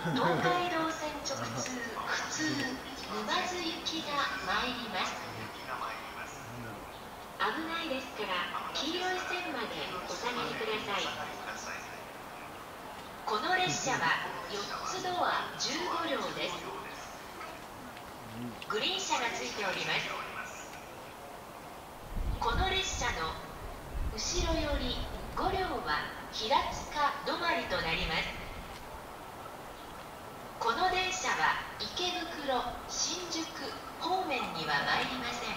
東海道線直通普通沼津行きが参ります。危ないですから黄色い線までお下がりください。この列車は4つドア15両です。グリーン車がついております。この列車の後ろより5両は平塚止まりとなります。この電車は池袋、新宿方面には参りません。